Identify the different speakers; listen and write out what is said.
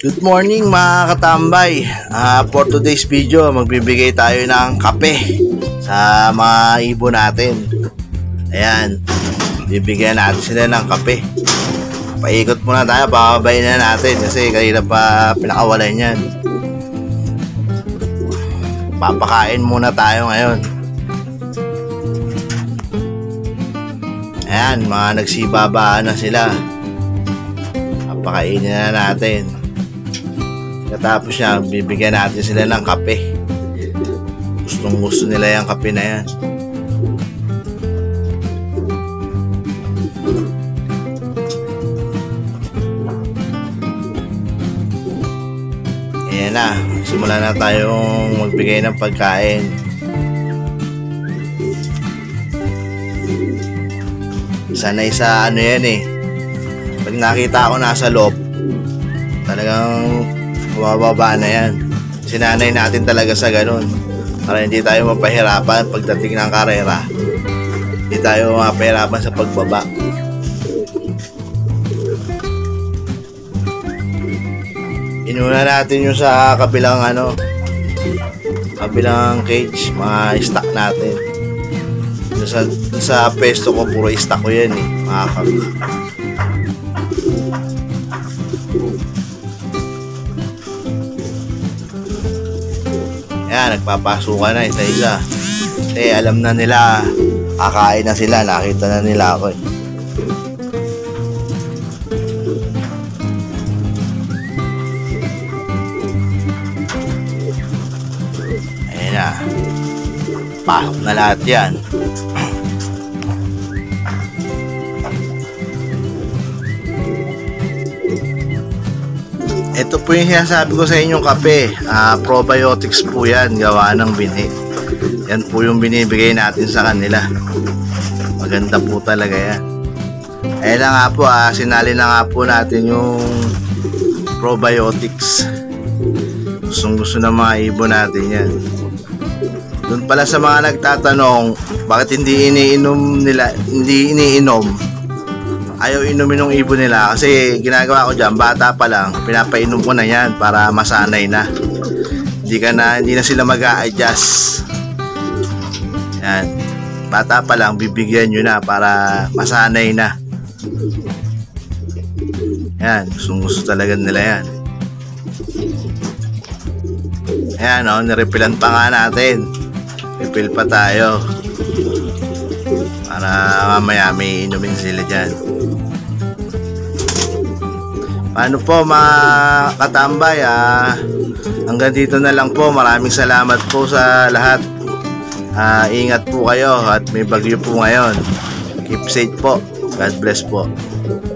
Speaker 1: Good morning mga katambay. For today's video, magbibigay tayo ng kape sa mga ibon natin. Ayan, bibigyan natin sila ng kape. Paikot muna tayo, pababayin na natin kasi kanina pa pinakawalan yan. Papakain muna tayo ngayon. Ayan, mga nagsibabaan na sila. Papakainin na natin. Katapos niya, bibigyan natin sila ng kape. Gustong gusto nila yung kape na yan. Ayan na, simulan na tayong magbigay ng pagkain. Sanay sa ano yan eh. Pag nakita ko nasa loob, talagang bumababa na yan. Sinanay natin talaga sa ganun para hindi tayo mapahirapan pagdating ng karera. Hindi tayo mapahirapan sa pagbaba. Inuna natin yung sa kabilang kabilang cage, mga stock natin. Sa pesto ko, puro stock ko yan eh, mga kapit. Ayan, nagpapasukan na isa-isa. Kasi alam na nila, kakain na sila, nakita na nila ako eh. Ayan na. Pasok na lahat yan. Ito po yung sinasabi ko sa inyong kape. Probiotics po yan, gawa ng binhi. Yan po yung binibigay natin sa kanila. Maganda po talaga yan. Ayan na nga po, sinali na nga po natin yung probiotics. Gustong gusto ng mga ibon natin yan. Doon pala sa mga nagtatanong, bakit hindi iniinom? Ayaw inumin ng ibon nila kasi ginagawa ko dyan, bata pa lang, pinapainom ko na yan para masanay na. Hindi na sila mag-a-adjust. Yan. Bata pa lang, bibigyan nyo na para masanay na. Yan, gusto talaga nila yan. Ayan o, nirepilan pa nga natin. Refill pa tayo para mamaya may inumin sila dyan. Paano po mga katambay, hanggang dito na lang po. Maraming salamat po sa lahat. Ingat po kayo at may bagyo po ngayon. Keep safe po. God bless po.